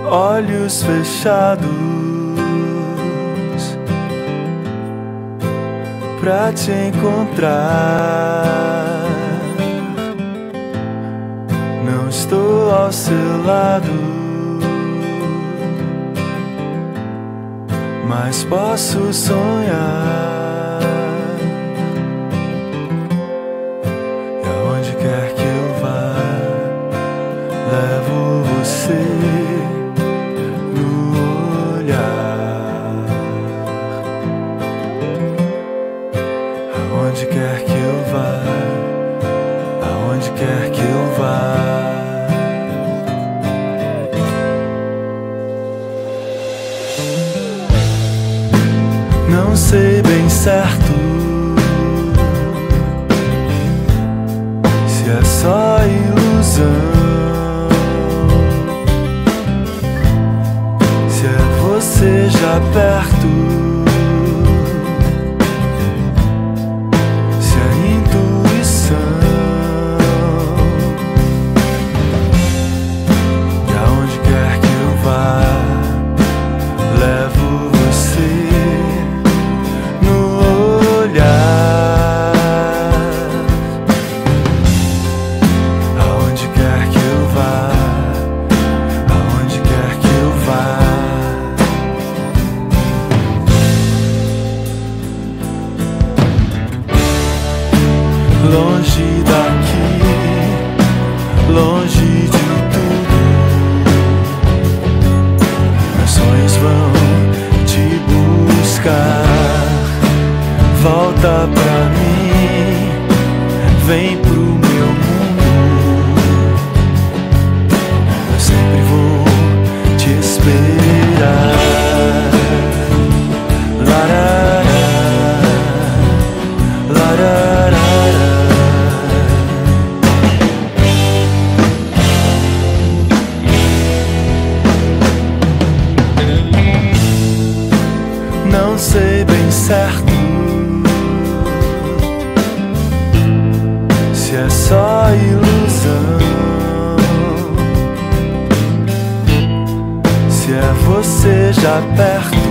olhos fechados pra te encontrar. Não estou ao seu lado, mas posso sonhar. E aonde quer que eu vá, levo você no olhar. Aonde quer que eu vá, aonde quer que eu vá. Não sei bem certo se é só ilusão, se é você já perto, se é intuição. E aonde quer que eu vá, levo você no olhar. Aonde quer que eu vá, aonde quer que eu vá. Longe daqui, longe de tudo, meus sonhos vão te buscar. Volta pra mim, vem pro meu mundo. Eu sempre vou te esperar. Larará, larará. Não sei bem certo se é só ilusão, se é você já perto,